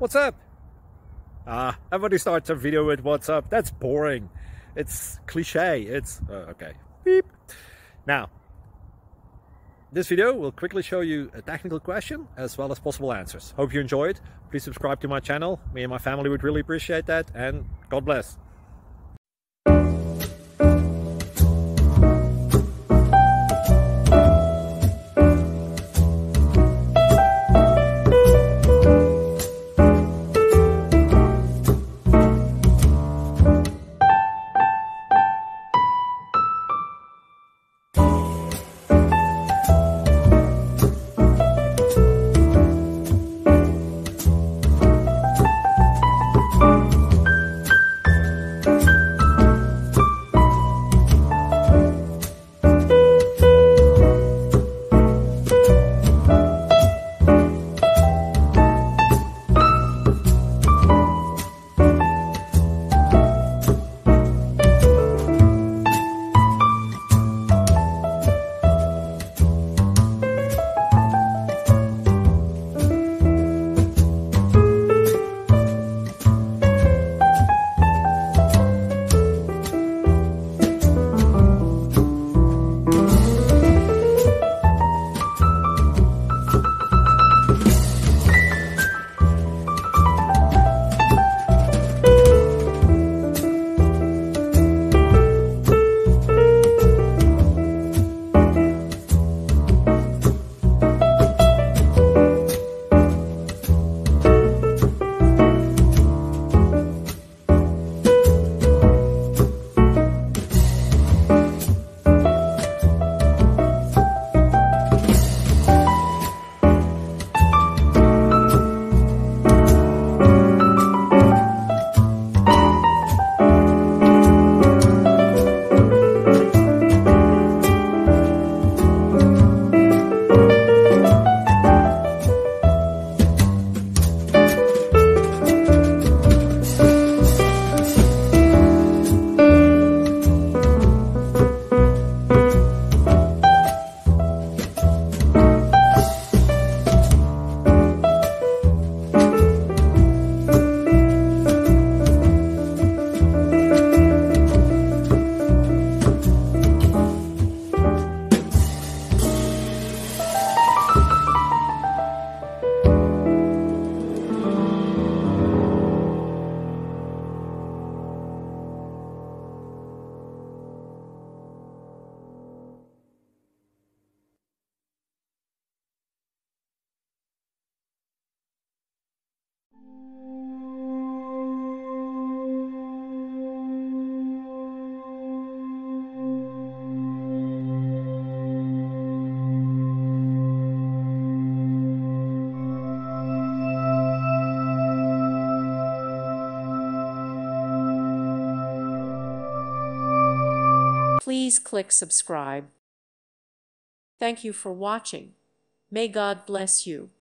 what's up? Everybody starts a video with what's up. That's boring. It's cliche. It's okay. Beep. Now, this video will quickly show you a technical question as well as possible answers. Hope you enjoyed. Please subscribe to my channel. Me and my family would really appreciate that, and God bless. Please click subscribe. Thank you for watching. May God bless you.